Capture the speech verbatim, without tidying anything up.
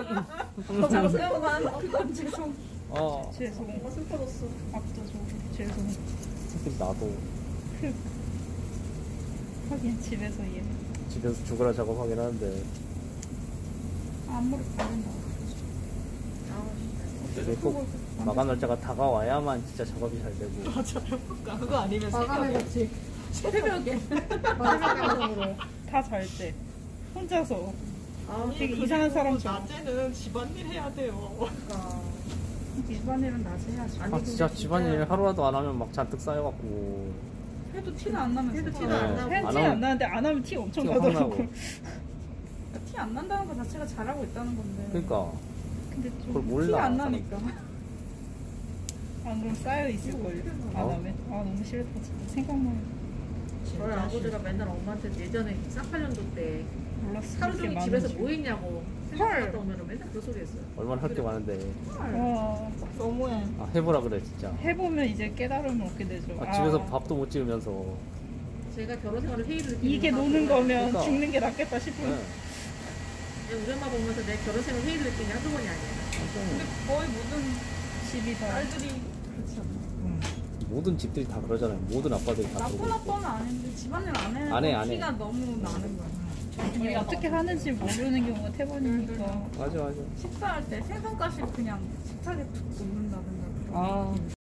잠깐만 그건 죄송. 어. 죄송. 엄마 슬퍼졌어. 앞서서 죄송. 나도. 하긴 집에서 일. 집에서 죽으라 작업하긴 하는데. 아무리 바른다. 이게 꼭 마감 날짜가 다가와야만 진짜 작업이 잘 되고. 맞아요. 그거 아니면 마감해야지. 새벽에. 마지막으로. 다 잘 때. 혼자서. 아, 되게 이상한 사람처럼. 낮에는 집안일 해야 돼요. 그러니까. 집안일은 낮에 해야지. 아 진짜 집안일 하루라도 안 하면 막 잔뜩 쌓여갖고. 해도 티는 안 나면서. 해도 티도 네. 안 나고. 티 안 안 하면- 나는데 안 하면 티 엄청 티가 확 나더라고. 나고. 티 안 난다는 것 자체가 잘하고 있다는 건데. 그러니까. 근데 그걸 좀 몰라, 티 안 사람들이. 나니까. 안 그럼 쌓여 있을걸요. 안 어? 하면. 아 너무 싫다 진짜. 생각만 해도. 저희 아버지가 맨날 엄마한테 예전에 쌍팔년도 때 몰랐어. 하루 그렇게 종일 집에서 많은지. 뭐 했냐고 생각하다 오면 맨날 그 소리 했어요. 얼마나 할 게 많은데. 와 너무해. 아 해보라 그래 진짜. 해보면 이제 깨달음을 얻게 되죠. 아, 집에서 밥도 못 지으면서. 제가 결혼 생활을 회의를 느끼는 이게 엄마 노는 보면 거면 그러니까. 죽는 게 낫겠다 싶은. 네. 그냥 우리 엄마 보면서 내 결혼 생활 회의를 느끼는 게 한두 번이 아니에요. 거의 모든 집이 다. 딸들이 모든 집들이 다 그러잖아요. 모든 아빠들이 다 나쁜 그러고 있고. 아빠는 아닌데 집안일 안 해. 안 해, 안 해. 티가 너무 나는 거야. 우리 어떻게 하는지 모르는 경우가 대부분이니까. 맞아 맞아. 식사할 때 생선가시 그냥 식탁에 툭 놓는다든가. 아